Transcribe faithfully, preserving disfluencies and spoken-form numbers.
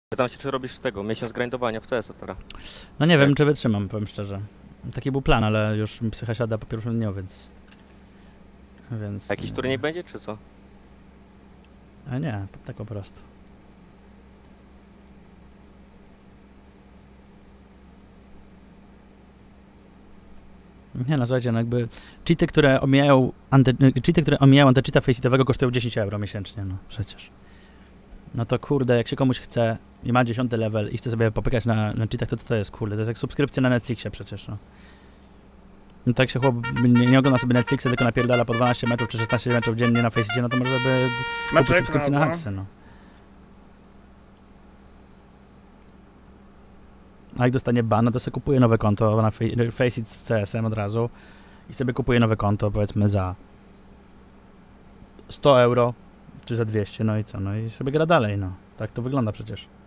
Pytam się, czy robisz tego, miesiąc grindowania w C S a teraz. No nie Tak. wiem, czy wytrzymam, powiem szczerze. Taki był plan, ale już mi psycha siada po pierwszym dniu, więc... Więc... Jakiś turniej będzie, czy co? A nie, tak po prostu. Nie no, słuchajcie, no jakby cheaty, które omijają anty, cheaty, które omijają antycheata faceitowego kosztują dziesięć euro miesięcznie, no przecież. No to kurde, jak się komuś chce i ma dziesiąty level i chce sobie popykać na, na cheatach, to co to jest, kurde? To jest jak subskrypcja na Netflixie przecież, no. No tak się chłop nie, nie ogląda sobie Netflixa, tylko napierdala po dwanaście meczów czy szesnaście meczów dziennie na Faceicie, no to może sobie kupić Meczek subskrypcję na nazwa. Haksy, no. A jak dostanie ban, no to sobie kupuje nowe konto na Faceit z C S em od razu i sobie kupuje nowe konto, powiedzmy za sto euro czy za dwieście, no i co, no i sobie gra dalej, no. Tak to wygląda przecież.